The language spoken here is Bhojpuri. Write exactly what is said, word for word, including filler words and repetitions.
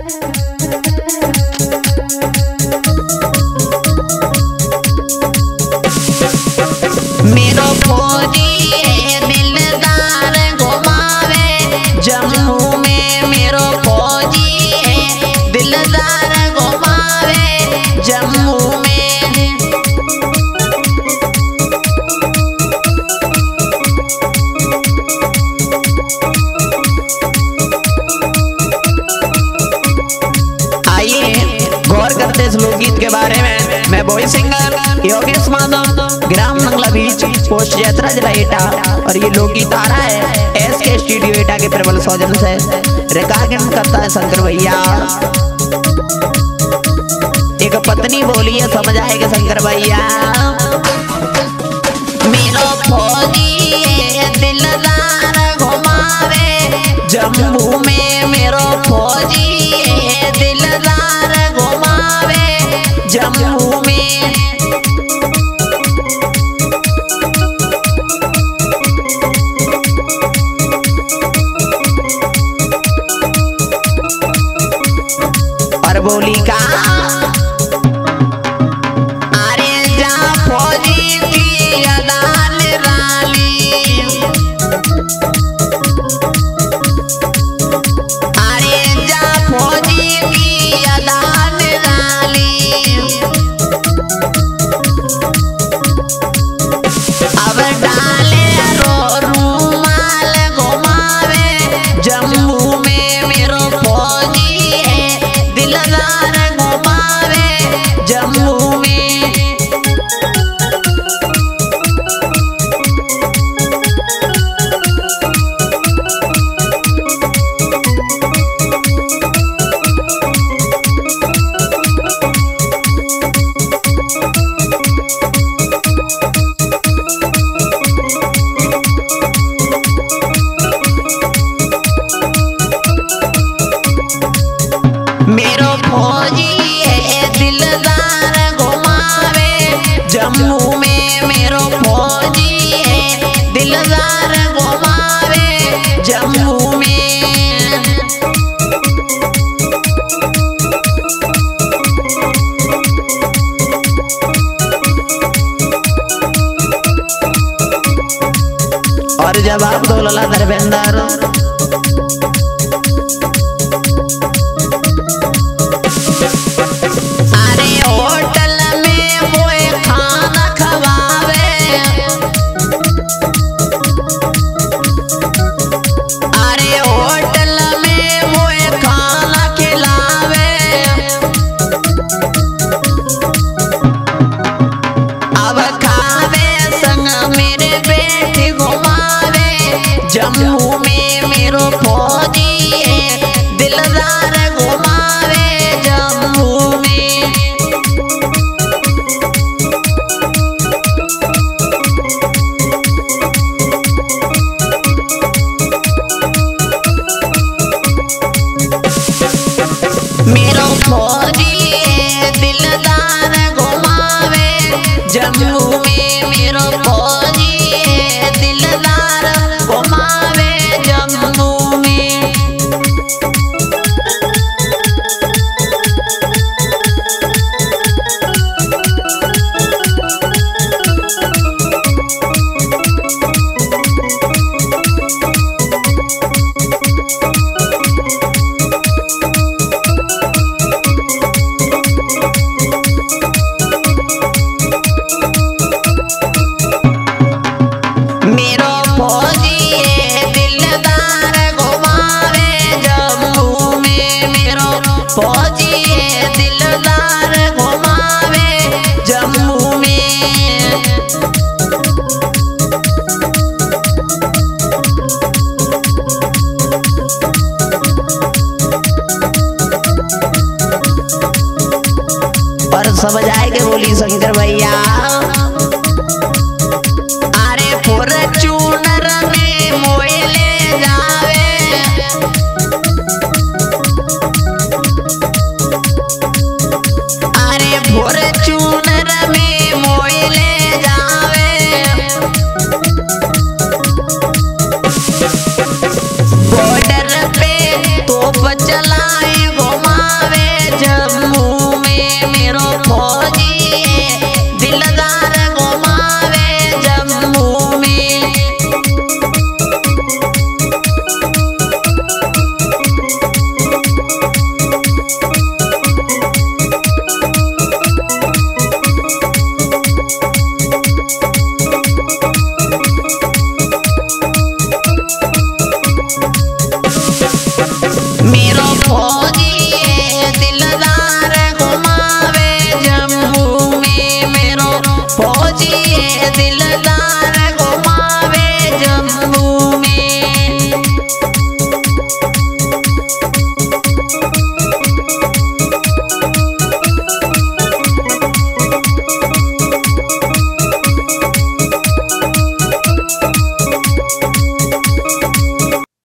मेरो फौजी है दिलदार घुमावे जम्मू में, मेरो फौजी है दिलदार घुमावे जम्मू में। आइए गौर करते इस लोकगीत के बारे में। मैं बॉय सिंगर योगेश माधव, ग्राम मंगला बीच, पोस्ट जैतरा जिला एटा, और ये लोकगीत आ रहा है एस के स्टूडियो एटा के प्रबल सौजन से। रिकॉर्डिंग करता है शंकर भैया। एक पत्नी बोली है, समझ आएगा शंकर भैया। मेरो फौजी है दिलदार घुमावे जम्मू में, मेरो फौजी है दिलदार घुमावे जम्मू में। और बोली का अरे जा फौजी की अदान राली, अरे जा फौजी की अदान राली। अब डाले रो रूमाल घुमावे जम्मू में, मेरो फौजी है दिलदार घुमावे जम्मू में। मेरो फौजी है दिलदार घुमावे जम्मू में, मेरो फौजी है दिलदार घुमावे जम्मू में। और जवाब दो लला धर्मेंद्र। होटल में वो खाना खवावे, अरे होटल में वो खाना खिलावे। अब खावे संग मेरे बेटे घुमावे जम्मू में, मेरो फौजी है दिलदार घुमावे जम्मू में। मेरो फौजी है दिलदार घुमावे जम्मू में, मेरो फौजी है दिलदार घुमावे जम्मू में। फौजी है दिलदार घुमावे जम्मू में। पर समझ आए के बोली शंकर भैया।